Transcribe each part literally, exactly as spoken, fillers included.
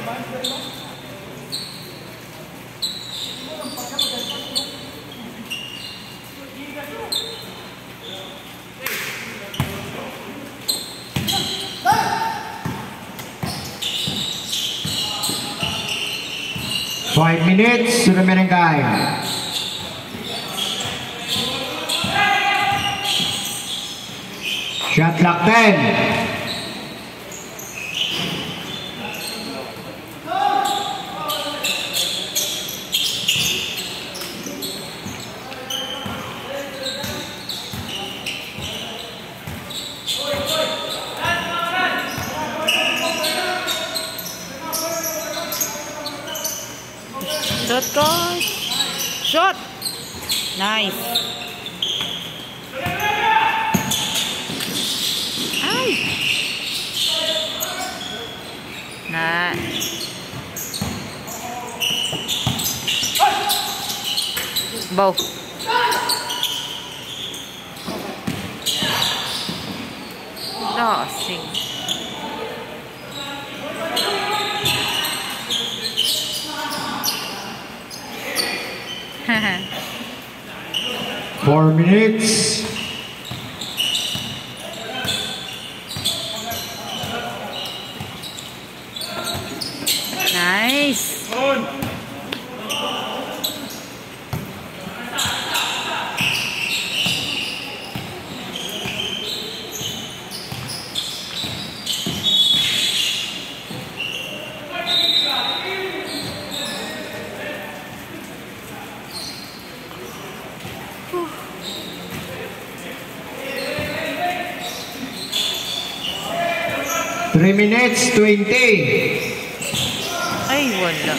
Five minutes remaining time. Shot clock ten. Shot guys. Shot. Nice. Ay. Nice. Bow. Lasing. Four minutes. Nice. Three minutes, twenty. Ay, wala.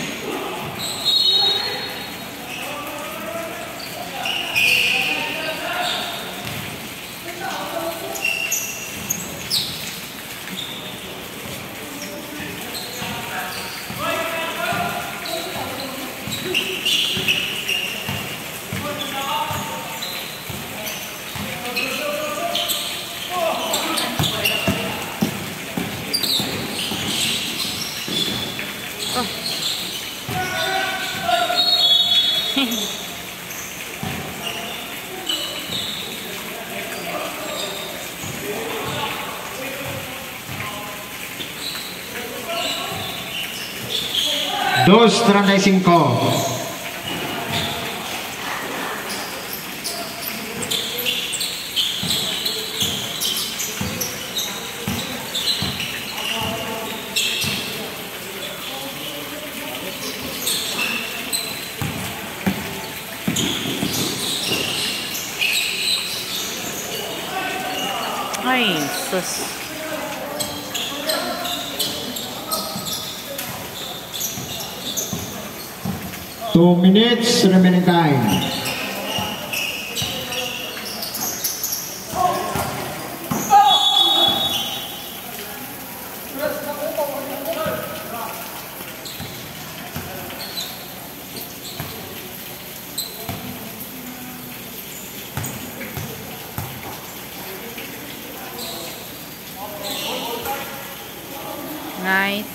Dos treinta y cinco. Ay, sus. Two minutes remaining time. Nice.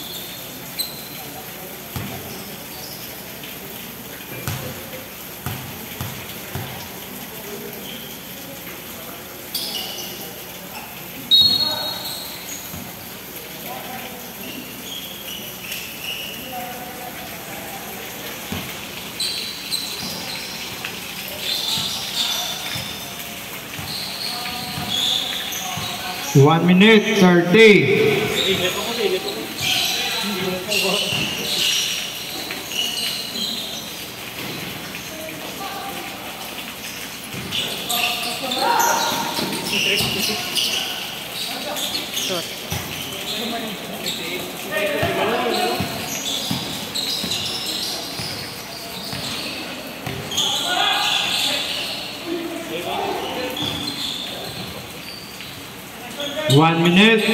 One minute thirty. Shot. One minute.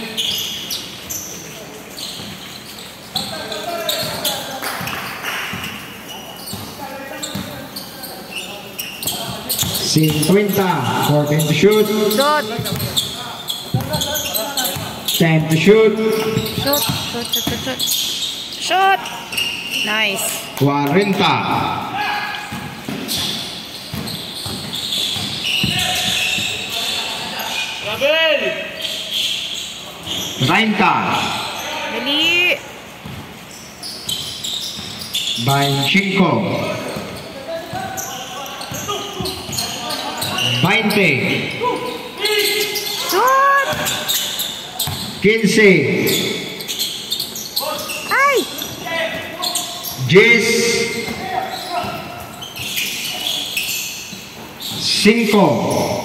Cinquenta. Fourteen to shoot. Shot. Ten to shoot. Shot. Shot. Shot. Shot. Shot! Nice. forty. treinta. Dali. veinticinco. veinte. Shot! quince. Ay! diez. cinco.